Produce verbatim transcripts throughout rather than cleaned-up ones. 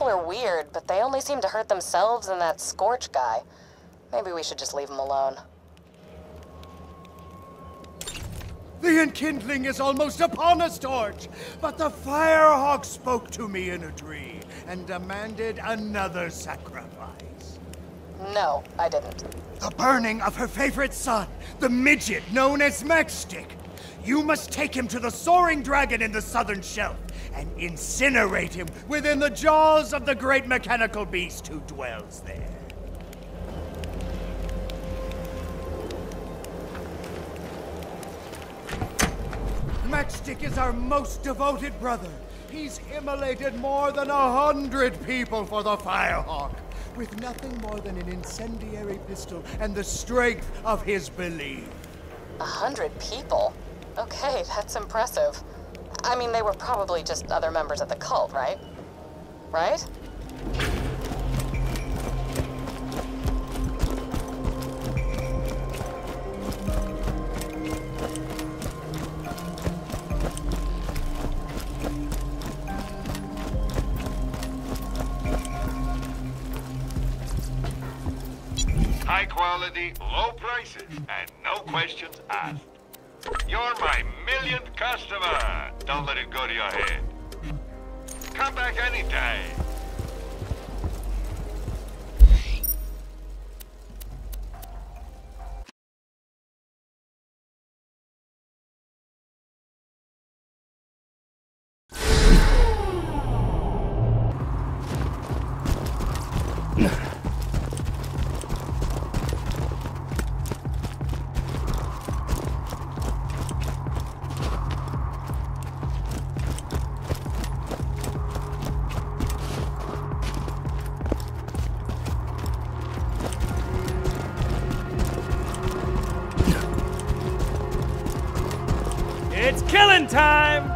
people are weird, but they only seem to hurt themselves and that Scorch guy. Maybe we should just leave them alone. The enkindling is almost upon us, Torch, but the Firehawk spoke to me in a tree and demanded another sacrifice. No, I didn't. The burning of her favorite son, the midget known as Matchstick. You must take him to the soaring dragon in the southern shelf and incinerate him within the jaws of the great mechanical beast who dwells there. Matchstick is our most devoted brother. He's immolated more than a hundred people for the Firehawk, with nothing more than an incendiary pistol and the strength of his belief. A hundred people? Okay, that's impressive. I mean, they were probably just other members of the cult, right? Right? High quality, low prices, and no questions asked. You're my millionth customer. Don't let it go to your head. Come back anytime. It's killing time!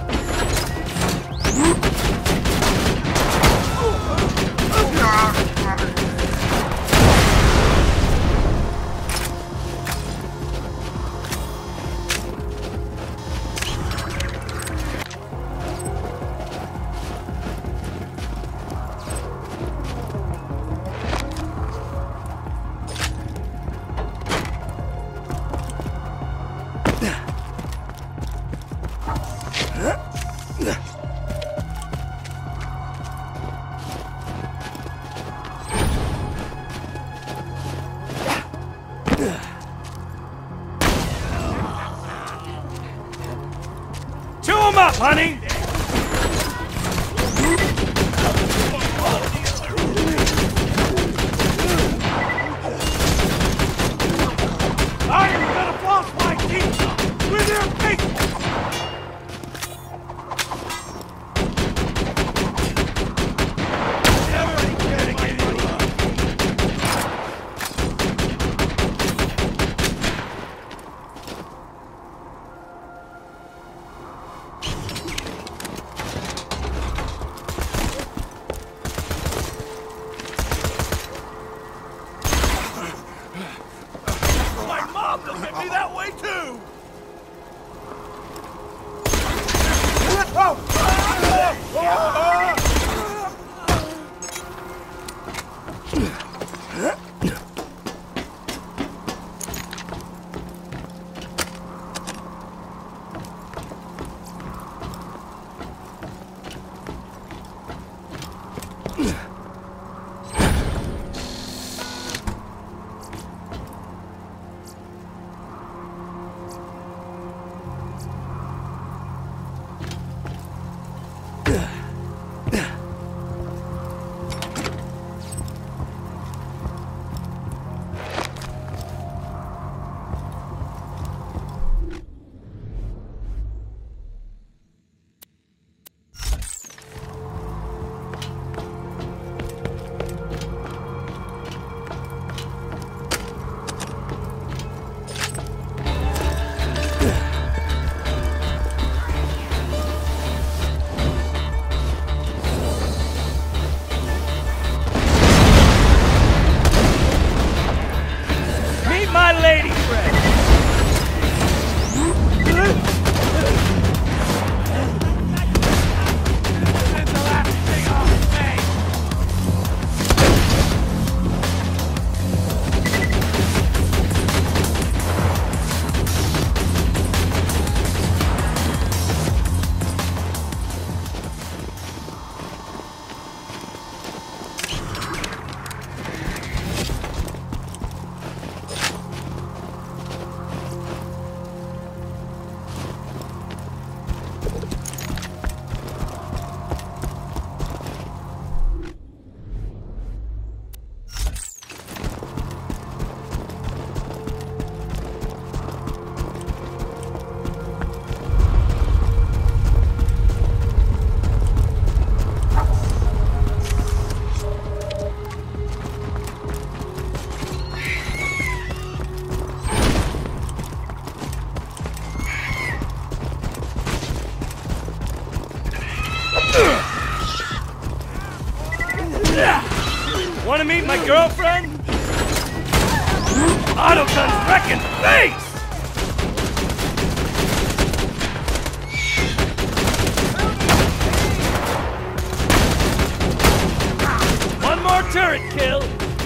Chew 'em up, honey! I am gonna floss my teeth with your face! Be that way too! my girlfriend? Autogun's wrecking face! One more turret kill!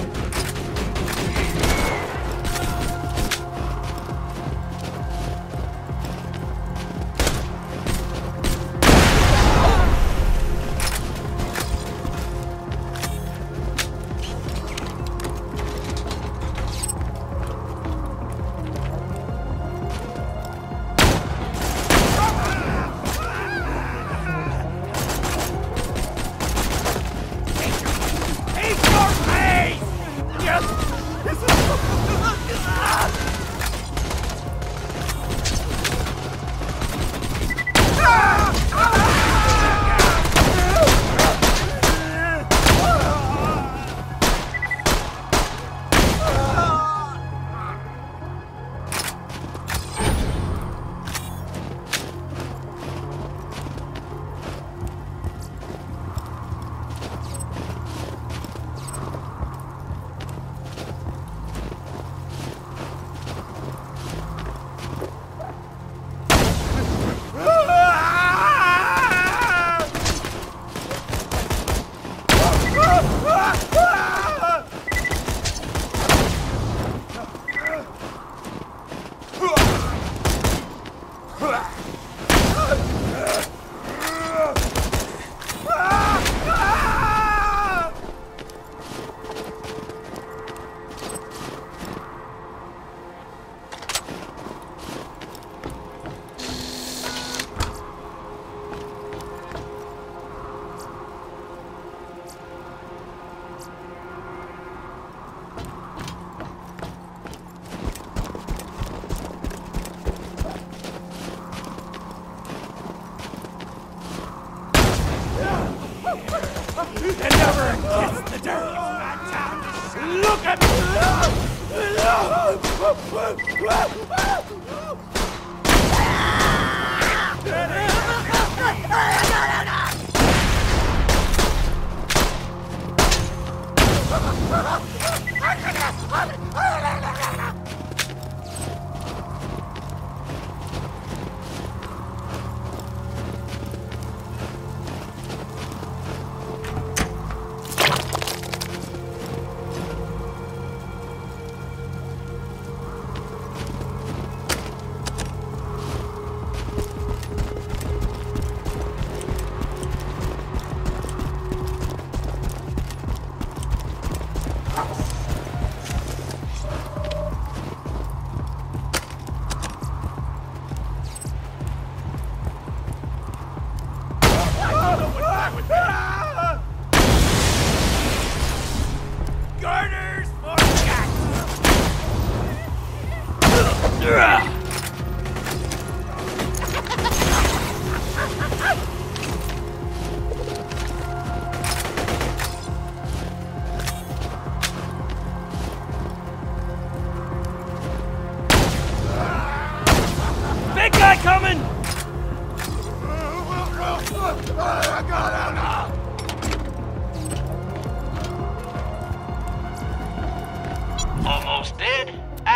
Almost dead?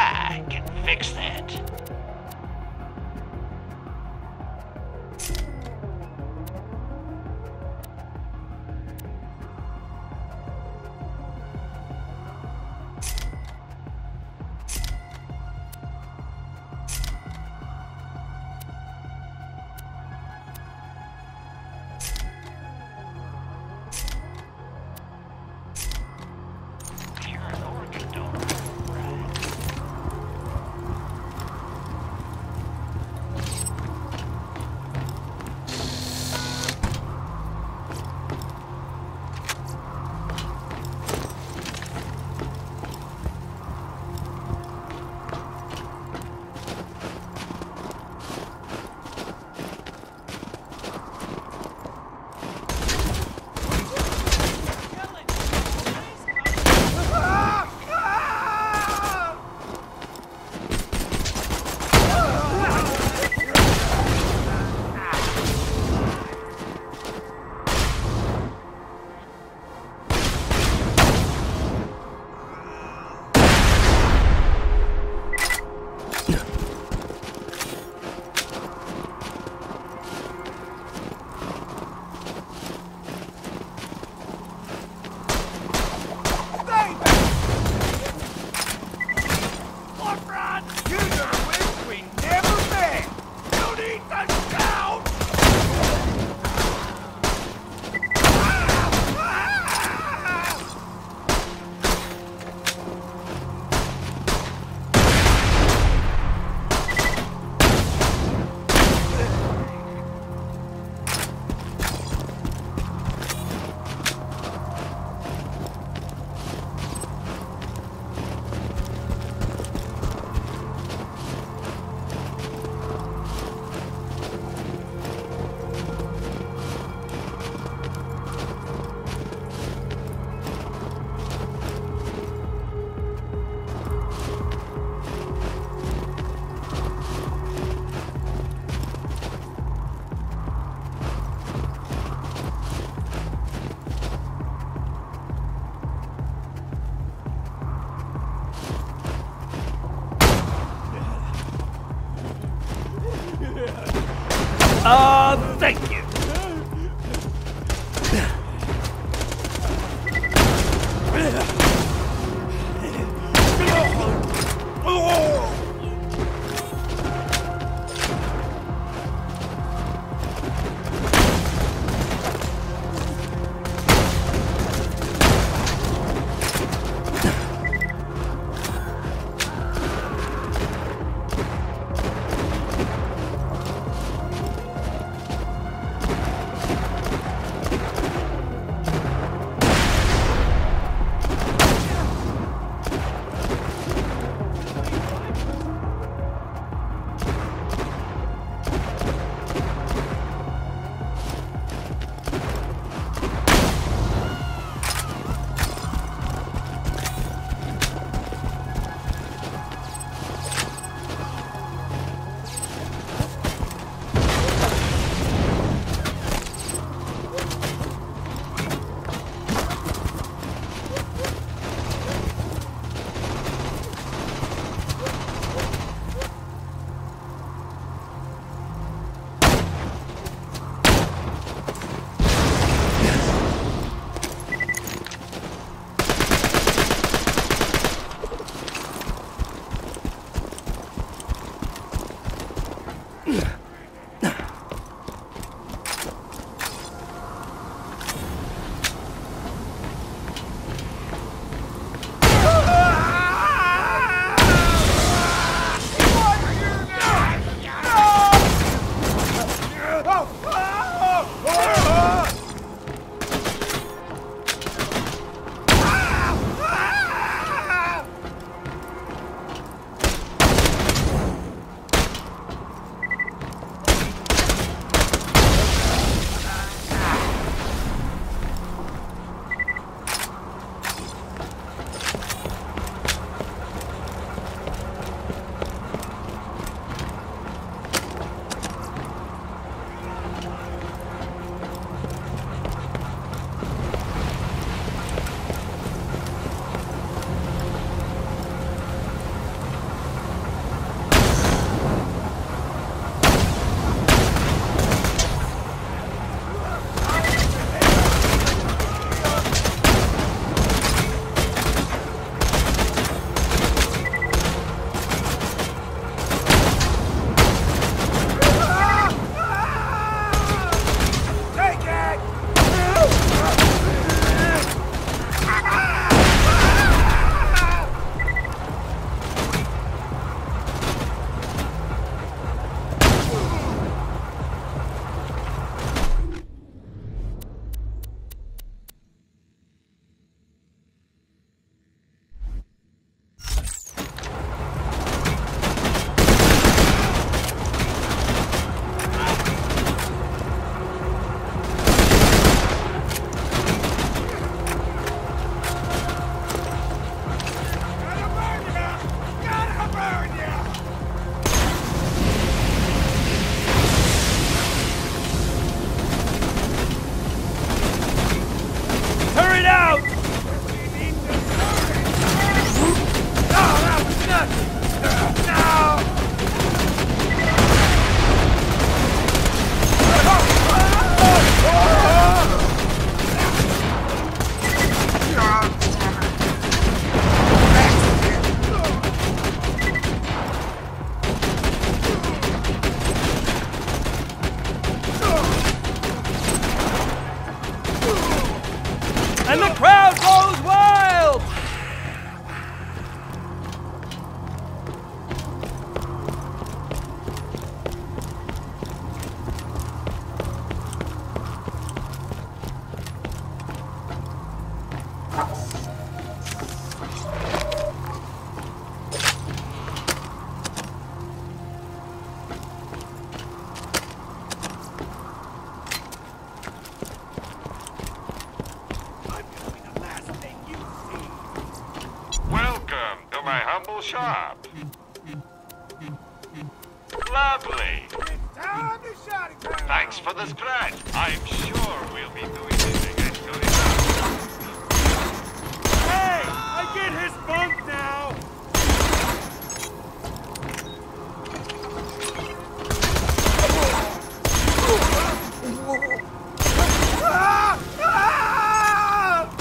I can fix that. humble shop. Lovely. Time to shot it down. Thanks for the scratch. I'm sure we'll be doing this again soon enough. Hey, I get his bunk now. Ah! Ah!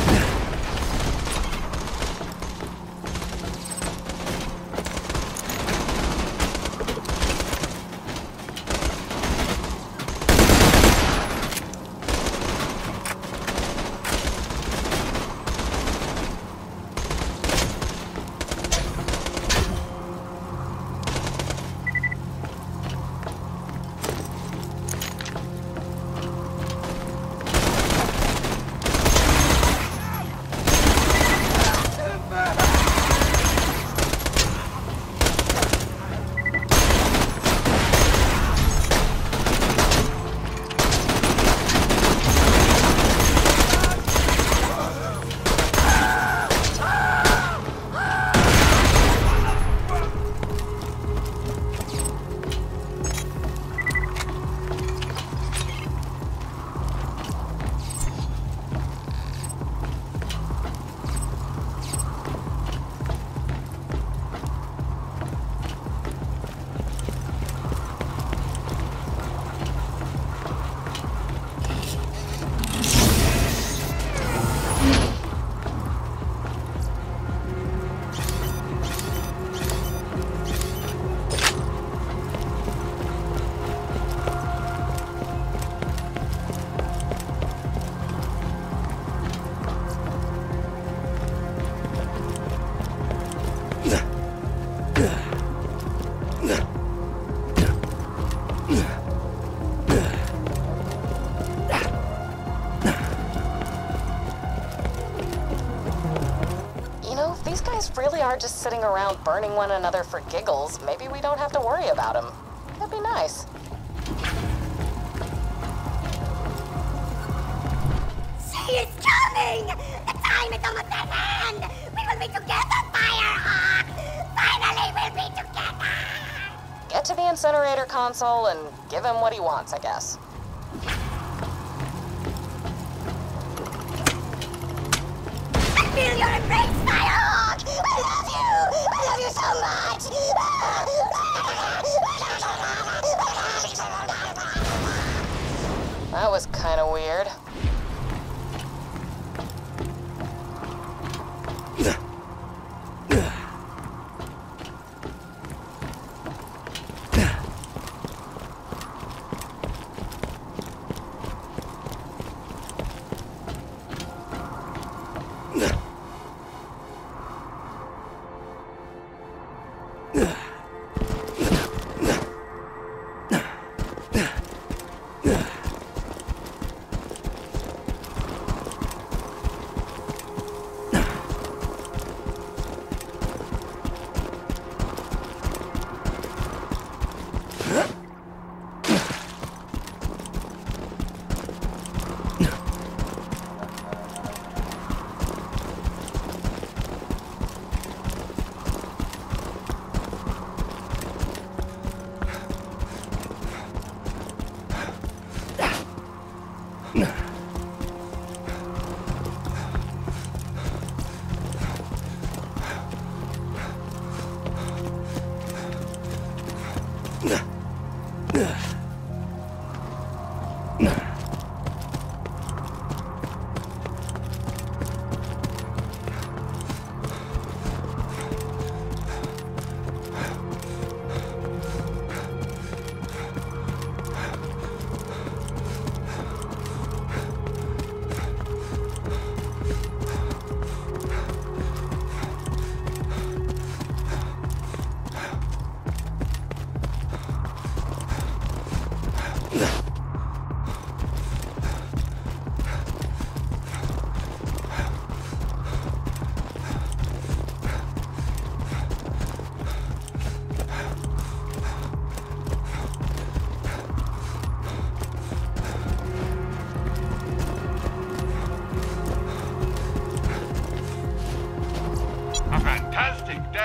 Really are just sitting around burning one another for giggles, maybe we don't have to worry about them. That'd be nice. She is coming! The time is almost at hand! We will be together, Firehawk! Finally, we'll be together! Get to the incinerator console and give him what he wants, I guess. I feel your embrace, Firehawk! I love you! I love you so much! That was kind of weird.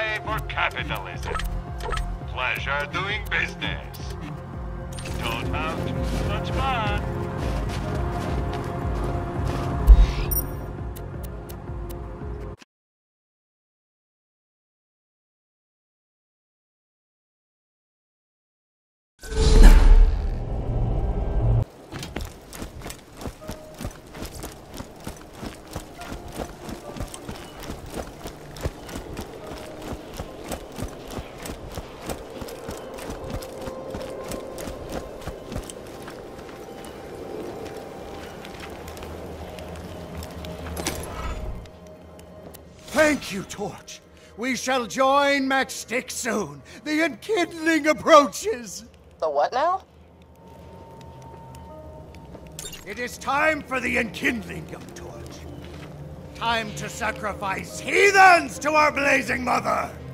way for capitalism. Pleasure doing business. Don't have too much fun. Thank you, Torch. We shall join Matchstick soon. The enkindling approaches. The what now? It is time for the enkindling, young Torch. Time to sacrifice heathens to our blazing mother.